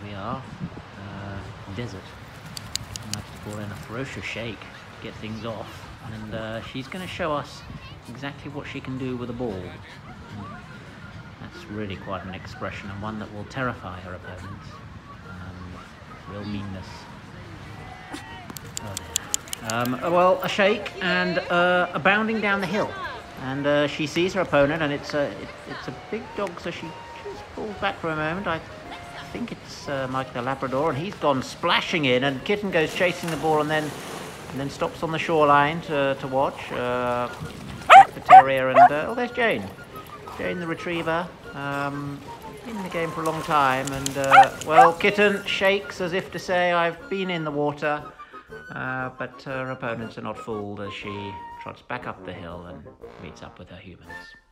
we are. Desert. I might have to call in a ferocious shake to get things off. And she's going to show us exactly what she can do with a ball. That's really quite an expression, and one that will terrify her opponents. Real meanness. Oh dear. Well, a shake and a bounding down the hill. And she sees her opponent, and it's a big dog, so she just pulls back for a moment. I think it's Mike the Labrador, and he's gone splashing in, and Kitten goes chasing the ball, and then stops on the shoreline to watch. The terrier, and oh, there's Jane. Jane the retriever. Been in the game for a long time, and well, Kitten shakes as if to say, I've been in the water, but her opponents are not fooled as she trots back up the hill and meets up with her humans.